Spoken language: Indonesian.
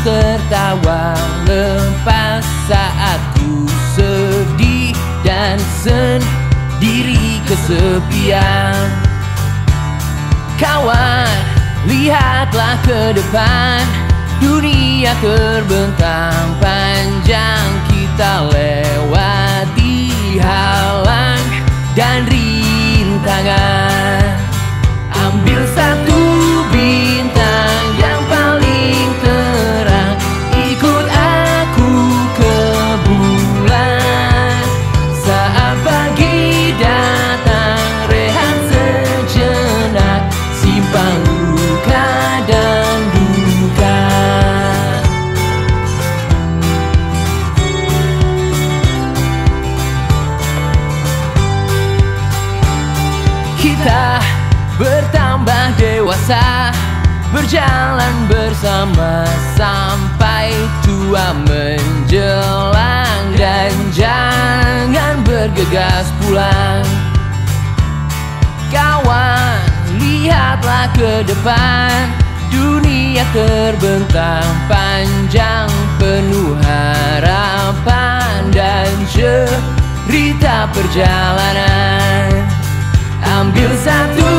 tertawa lepas saat ku sedih dan sendiri kesepian. Kawan, lihatlah ke depan, dunia terbentang panjang, kita lewati halang dan rintangan. Ambil satu bintang yang paling terang, ikut aku ke bulan. Saat pagi datang, rehat sejenak, simpan luka dan duka. Kita bertambah dewasa, berjalan bersama sampai tua menjelang, dan jangan bergegas pulang. Kawan, lihatlah ke depan, dunia terbentang panjang, penuh harapan dan cerita perjalanan. Ambil satu